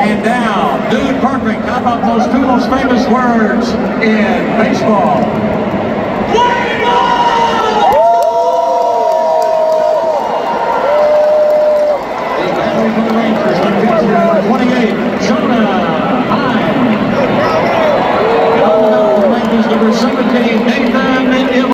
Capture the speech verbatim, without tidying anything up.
And now, dude perfect. How about those two most famous words in baseball? Play ball! The battery for the Rangers on pitch number twenty-eight, Jonah.